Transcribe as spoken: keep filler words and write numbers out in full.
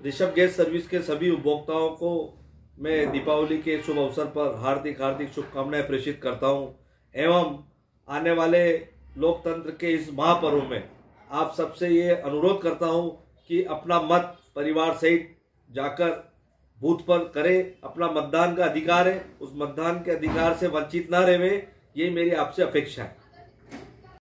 Rishabh gas service के सभी उपभोक्ताओं को मैं दीपावली के शुभ अवसर पर हार्दिक हार्दिक शुभकामनाएं प्रेषित करता हूं एवं आने वाले लोकतंत्र के इस महापर्व में आप सबसे ये अनुरोध करता हूं कि अपना मत परिवार सहित जाकर बूथ पर करें। अपना मतदान का अधिकार है, उस मतदान के अधिकार से वंचित ना रहे, ये मेरी आपसे अपेक्षा है।